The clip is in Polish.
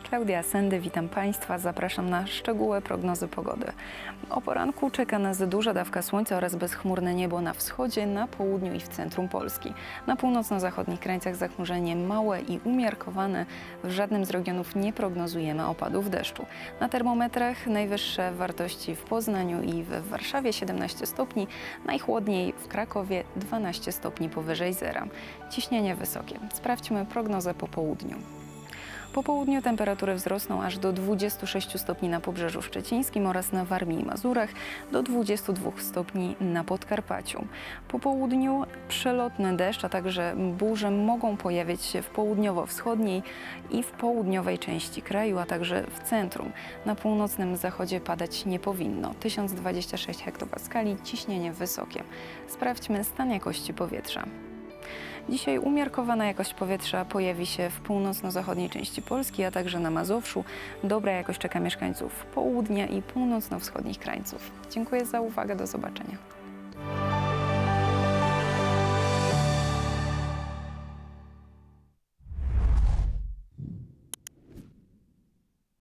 Klaudia Sendy, witam Państwa. Zapraszam na szczegóły prognozy pogody. O poranku czeka nas duża dawka słońca oraz bezchmurne niebo na wschodzie, na południu i w centrum Polski. Na północno-zachodnich krańcach zachmurzenie małe i umiarkowane. W żadnym z regionów nie prognozujemy opadów deszczu. Na termometrach najwyższe wartości w Poznaniu i w Warszawie 17 stopni, najchłodniej w Krakowie 12 stopni powyżej zera. Ciśnienie wysokie. Sprawdźmy prognozę po południu. Po południu temperatury wzrosną aż do 26 stopni na Pobrzeżu Szczecińskim oraz na Warmii i Mazurach, do 22 stopni na Podkarpaciu. Po południu przelotny deszcz, a także burze mogą pojawiać się w południowo-wschodniej i w południowej części kraju, a także w centrum. Na północnym zachodzie padać nie powinno. 1026 hektopaskali, ciśnienie wysokie. Sprawdźmy stan jakości powietrza. Dzisiaj umiarkowana jakość powietrza pojawi się w północno-zachodniej części Polski, a także na Mazowszu. Dobra jakość czeka mieszkańców południa i północno-wschodnich krańców. Dziękuję za uwagę, do zobaczenia.